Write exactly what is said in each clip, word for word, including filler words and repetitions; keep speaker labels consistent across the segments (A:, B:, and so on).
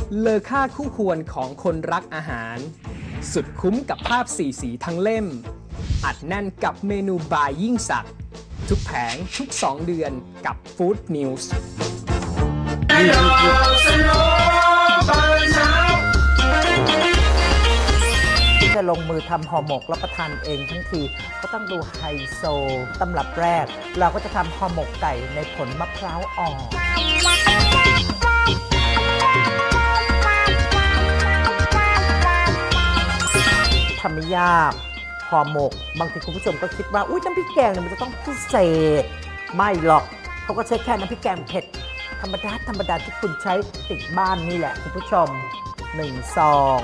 A: เลอค่าคู่ควรของคนรักอาหารสุดคุ้มกับภาพสีสีทั้งเล่มอัดแน่นกับเมนูบายยิ่งสักทุกแผงทุกสองเดือนกับ Food News
B: จะลงมือทำห่อหมกรับประทานเองทั้งทีก็ต้องดูไฮโซตำรับแรกเราก็จะทำห่อหมกไก่ในผลมะพร้าวอ่อนทำไม่ยากห่อหมกบางทีคุณผู้ชมก็คิดว่าอุ้ยน้ำพริกแกงเนี่ยมันจะต้องพิเศษไม่หรอกเขาก็ใช้แค่น้ำพริกแกงเผ็ดธรรมดาธรรมดาที่คุณใช้ติดบ้านนี่แหละคุณผู้ชมหนึ่งซอง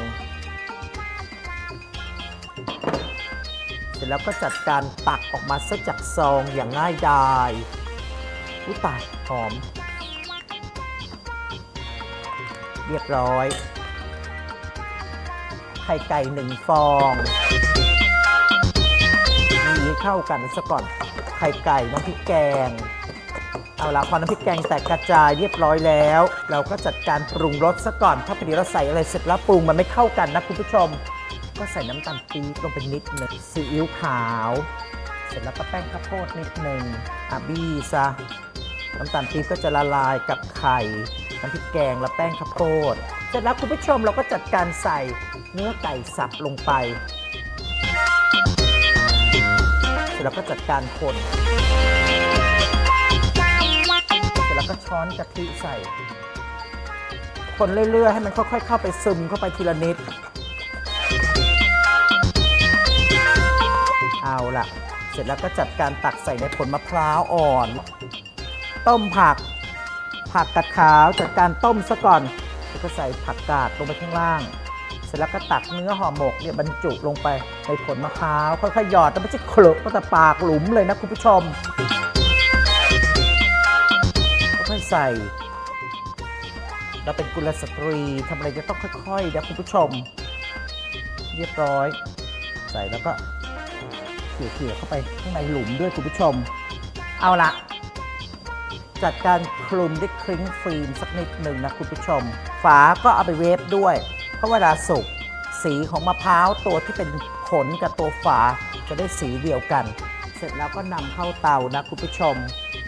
B: เสร็จแล้วก็จัดการตักออกมาซะจากซองอย่างง่ายดายอุ้ยตายหอมเรียบร้อยไข่ไก่หนึ่งฟองนี่เข้ากันซะก่อนไข่ไก่น้ำพริกแกงเอาละพอน้ำพริกแกงแตกกระจายเรียบร้อยแล้วเราก็จัดการปรุงรสซะก่อนถ้าพอดีเราใส่อะไรเสร็จแล้วปรุงมันไม่เข้ากันนะคุณผู้ชมก็ใส่น้ำตาลปี๊บลงไปนิดหนึ่งซีอิ๊วขาวเสร็จแล้วก็แป้งข้าวโพดนิดหนึ่งอ่ะบี้ซะน้ำตาลปี๊บก็จะละลายกับไข่น้ำพริกแกงและแป้งข้าวโพดเสร็จแล้วคุณผู้ชมเราก็จัดการใส่เนื้อไก่สับลงไปเสร็จแล้วก็จัดการคนเสร็จแล้วก็ช้อนกะทิใส่คนเรื่อยๆให้มันค่อยๆเข้าไปซึมเข้าไปทีละนิดเอาล่ะเสร็จแล้วก็จัดการตักใส่ในผลมะพร้าวอ่อนต้มผักผักกาดขาวจัดการต้มซะก่อนแล้วก็ใส่ผักกาดลงไปข้างล่างเสร็จแล้วก็ตักเนื้อห่อหมกเนี่ยบรรจุลงไปในผลมะพร้าวค่อยๆหยอดแต่ไม่ใช่เคลอะก็แต่ปากหลุมเลยนะคุณผู้ชมค่อยๆใส่เราเป็นกุลสตรีทำอะไรจะต้องค่อยๆนะคุณผู้ชมเรียบร้อยใส่แล้วก็เขี่ยๆเข้าไปข้างในหลุมด้วยคุณผู้ชมเอาละจัดการคลุมด้วยคลิ้งฟิล์มสักนิดหนึ่งนะคุณผู้ชมฝาก็เอาไปเวฟด้วยเพราะเวลาสุกสีของมะพร้าวตัวที่เป็นผลกับตัวฝาจะได้สีเดียวกันเสร็จแล้วก็นำเข้าเตานะคุณผู้ชม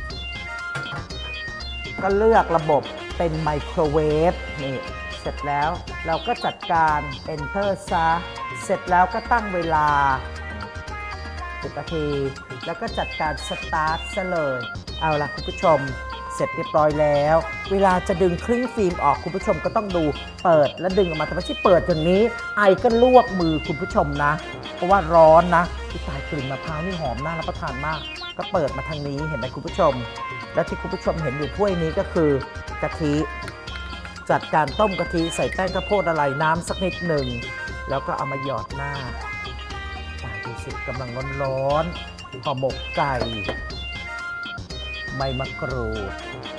B: ก็เลือกระบบเป็นไมโครเวฟนี่เสร็จแล้วเราก็จัดการ Enter ซะเสร็จแล้วก็ตั้งเวลาสิบนาทีแล้วก็จัดการสตาร์ทซะเลยเอาล่ะคุณผู้ชมเสร็จเรียบร้อยแล้วเวลาจะดึงคลิ้งฟิล์มออกคุณผู้ชมก็ต้องดูเปิดและดึงออกมาแต่ไม่ใช่เปิดอย่างนี้ไอก็ลวกมือคุณผู้ชมนะเพราะว่าร้อนนะที่ตายกลิ่นมะพร้าวนี่หอมน่ารับประทานมากก็เปิดมาทางนี้เห็นไหมคุณผู้ชมและที่คุณผู้ชมเห็นอยู่ถ้วยนี้ก็คือกะทิจัดการต้มกะทิใส่แป้งข้าวโพดอะไรน้ำสักนิดหนึ่งแล้วก็เอามาหยอดหน้าตายดูสิกำลังร้อนๆห่อหมกไก่ใบมะกรูด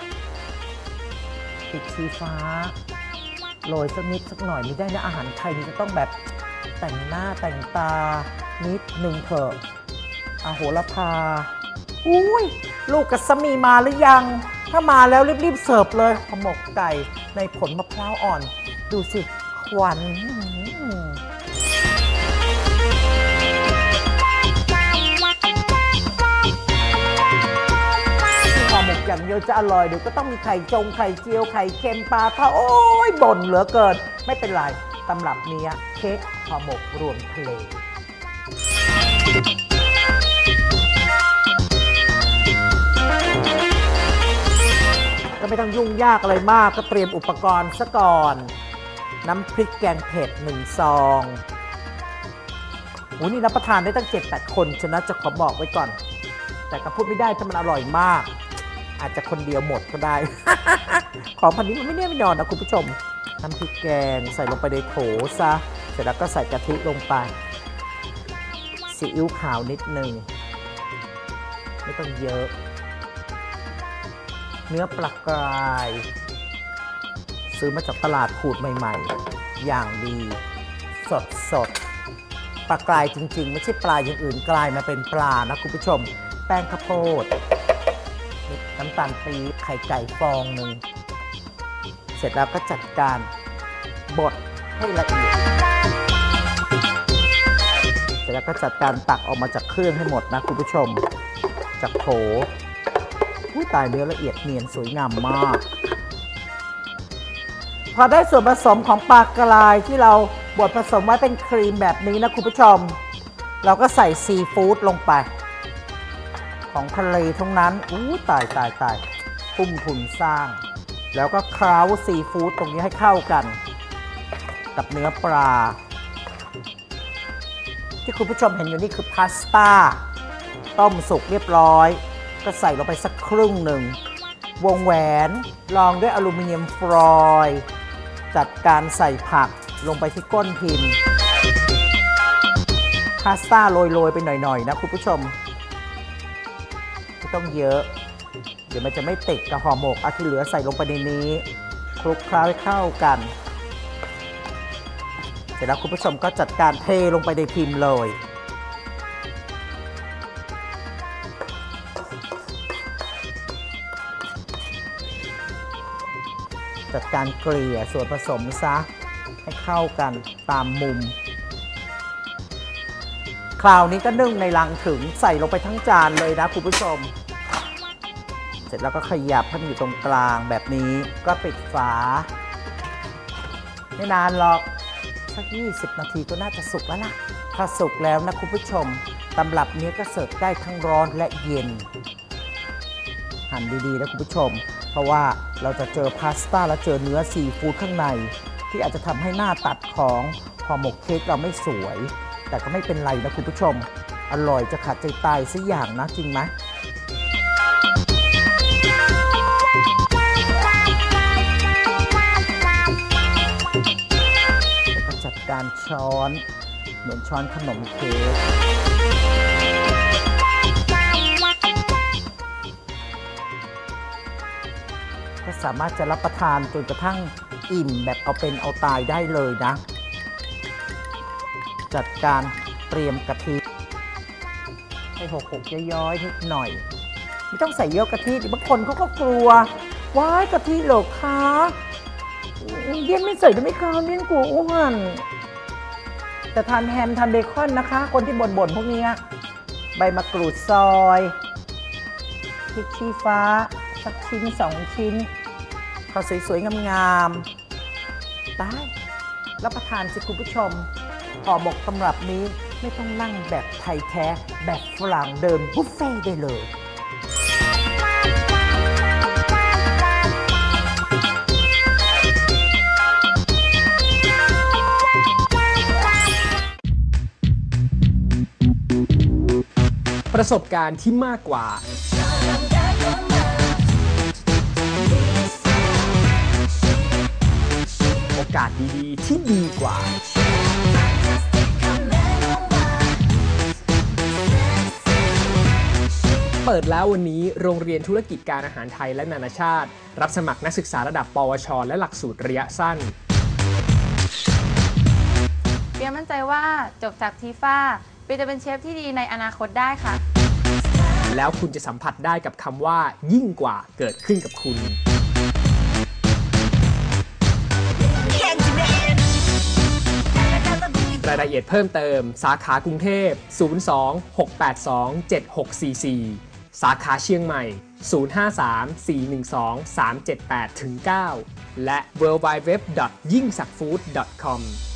B: พริกชี้ฟ้าโรยสักนิดสักหน่อยไม่ได้นะอาหารไทยนี่จะต้องแบบแต่งหน้าแต่งตานิดหนึ่งเถอะอาโหระพาอุ้ยลูกกับสามีมาหรือยังถ้ามาแล้วรีบๆเสิร์ฟเลยห่อหมกไก่ในผลมะพร้าวอ่อนดูสิควันอย่างเดียวจะอร่อยเดี๋ยวก็ต้องมีไข่จงไข่เจียวไข่เค็มปลาเผาโอ้ยบ่นเหลือเกินไม่เป็นไรตำรับนี้เค้กห่อหมกรวมทะเลก็ไม่ต้องยุ่งยากอะไรมากก็เตรียมอุปกรณ์ซะก่อนน้ำพริกแกงเผ็ดหนึ่งซองโหนี่รับประทานได้ตั้ง เจ็ดแปด คนฉะนั้นจะขอบอกไว้ก่อนแต่ก็พูดไม่ได้ถ้ามันอร่อยมากอาจจะคนเดียวหมดก็ได้ ของพันนี้มันไม่แน่ไม่นอนนะคุณผู้ชมน้ำพริกแกงใส่ลงไปในโถซะเสร็จแล้วก็ใส่กะทิลงไปซีอิ๊วขาวนิดหนึ่งไม่ต้องเยอะเนื้อปลากรายซื้อมาจากตลาดขูดใหม่ๆอย่างดีสดสดปลากรายจริงๆไม่ใช่ปลาอย่างอื่นกลายมาเป็นปลานะคุณผู้ชมแป้งข้าวโพดน้ำตาลปี๊บไข่ไก่ฟองหนึ่งเสร็จแล้วก็จัดการบดให้ละเอียดเสร็จแล้วก็จัดการตักออกมาจากเครื่องให้หมดนะคุณผู้ชมจากโถอุ้ยตายเนื้อละเอียดเนียนสวยงามมากพอได้ส่วนผสมของปลากรายที่เราบดผสมไว้เป็นครีมแบบนี้นะคุณผู้ชมเราก็ใส่ซีฟู้ดลงไปของทะเลทั้งนั้นอู้ตายตายตายทุ่มทุนสร้างแล้วก็เคล้าซีฟู้ดตรงนี้ให้เข้ากันกับเนื้อปลาที่คุณผู้ชมเห็นอยู่นี่คือพาสต้าต้มสุกเรียบร้อยก็ใส่ลงไปสักครึ่งหนึ่งวงแหวนรองด้วยอลูมิเนียมฟอยล์จัดการใส่ผักลงไปที่ก้นพิมพ์พาสต้าโรยๆไปหน่อยๆนะคุณผู้ชมไม่ต้องเยอะเดี๋ยวมันจะไม่ติดกับห่อหมกเอาที่เหลือใส่ลงไปในนี้คลุกเคล้าให้เข้ากันเสร็จแล้วคุณผู้ชมก็จัดการเทลงไปในพิมพ์เลยจัดการเกลี่ยส่วนผสมซะให้เข้ากันตามมุมคราวนี้ก็นึ่งในลังถึงใส่ลงไปทั้งจานเลยนะคุณผู้ชมเสร็จแล้วก็ขยับให้มันอยู่ตรงกลางแบบนี้ก็ปิดฝาไม่นานหรอกสักยี่สิบนาทีก็น่าจะสุกแล้วล่ะถ้าสุกแล้วนะคุณผู้ชมตำรับนี้ก็เสิร์ฟได้ทั้งร้อนและเย็นหั่นดีๆนะคุณผู้ชมเพราะว่าเราจะเจอพาสต้าและเจอเนื้อซีฟู้ดข้างในที่อาจจะทำให้หน้าตัดของห่อหมกเค้กเราไม่สวยแต่ก็ไม่เป็นไรนะคุณผู้ชมอร่อยจะขาดใจตายสักอย่างนะจริงไหมแล้วก็จัดการช้อนเหมือนช้อนขนมเค้กก็สามารถจะรับประทานจนกระทั่งอิ่มแบบเอาเป็นเอาตายได้เลยนะจัดการเตรียมกะทิให้หกๆย้อยๆนิดหน่อยไม่ต้องใส่เยอะกะทิบางคนเขาก็กลัวว้ายกะทิเหรอคะเลี่ยนไม่ใส่ได้ไหมคะเลี่ยนกลัวอ้วนแต่ทานแฮมทานเบคอนนะคะคนที่บ่นๆพวกนี้ใบมะกรูดซอยพริกชี้ฟ้าสักชิ้นสองชิ้นพอสวยๆงามๆได้รับประทานสิคุณผู้ชมห่อหมกตำรับนี้ไม่ต้องนั่งแบบไทยแท้แบบฝรั่งเดินบุฟเฟ่ได้เลย
A: ประสบการณ์ที่มากกว่าโอกาสดีๆที่ดีกว่าเปิดแล้ววันนี้โรงเรียนธุรกิจการอาหารไทยและนานาชาติรับสมัครนักศึกษาระดับปวชและหลักสูตรระยะสั้น
C: เปียมั่นใจว่าจบจากทีฟ้าเปียจะเป็นเชฟที่ดีในอนาคตได้ค่ะ
A: แล้วคุณจะสัมผัสได้กับคำว่ายิ่งกว่าเกิดขึ้นกับคุณรายละเอียดเพิ่มเติมสาขากรุงเทพศูนย์ สอง หก แปด สอง เจ็ด หก สี่ สี่สาขาเชียงใหม่ศูนย์ ห้า สาม สี่ หนึ่ง สอง สาม เจ็ด แปด เก้าและ ดับเบิลยู ดับเบิลยู ดับเบิลยู ดอท ยิ่งสักฟู้ด ดอท คอม